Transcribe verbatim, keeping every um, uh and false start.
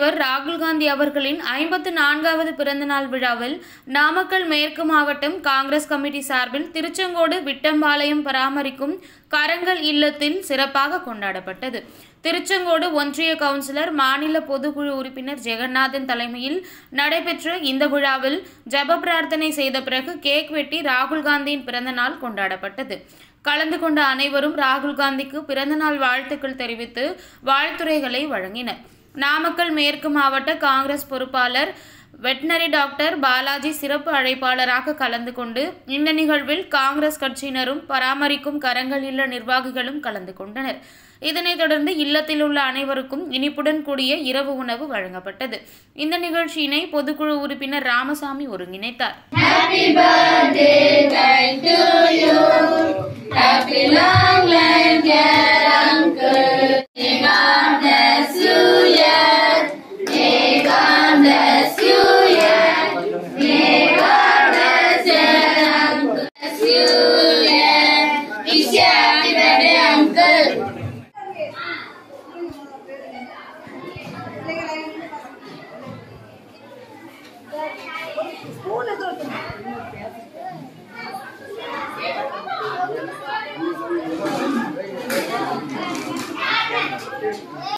தலைவர் ராகுல் காந்தி அவர்களின் ஐம்பத்து நான்காவது பிறந்தநாள் விழாவில் நாமக்கல் மேற்கு மாவட்டம் காங்கிரஸ் கமிட்டி சார்பில் திருச்செங்கோடு விட்டம்பாளையம் பராமரிக்கும் கரங்கள் இல்லத்தில் சிறப்பாக கொண்டாடப்பட்டது. திருச்செங்கோடு ஒன்றிய கவுன்சிலர் மாநில பொதுக்குழு உறுப்பினர் ஜெகநாதன் தலைமையில் நடைபெற்ற இந்த விழாவில் ஜப பிரார்த்தனை செய்த பிறகு கேக் வெட்டி ராகுல் காந்தியின் பிறந்தநாள் கொண்டாடப்பட்டது. கலந்து கொண்ட அனைவரும் ராகுல் காந்திக்கு பிறந்தநாள் வாழ்த்துக்கள் தெரிவித்து வாழ்த்துரைகளை வழங்கினர். நாமக்கல் மேற்கு மாவட்ட காங்கிரஸ் பொறுப்பாளர் வெட்னரி டாக்டர் பாலாஜி சிறப்பு அழைப்பாளராக கலந்து கொண்டு இந்த நிகழ்வில் காங்கிரஸ் கட்சியினரும் பராமரிக்கும் கரங்கள் இல்ல நிர்வாகிகளும் கலந்து கொண்டனர். இதனைத் தொடர்ந்து இல்லத்தில் உள்ள அனைவருக்கும் இனிப்புடன் கூடிய இரவு உணவு வழங்கப்பட்டது. இந்த நிகழ்ச்சியினை பொதுக்குழு உறுப்பினர் Ramasamy ஒருங்கிணைத்தார். Happy birthday to you. Happy long life, dear uncle. May God bless you, yeah. May God bless you, yeah. May God bless your uncle. Bless you, yeah. Wish you happy birthday, uncle.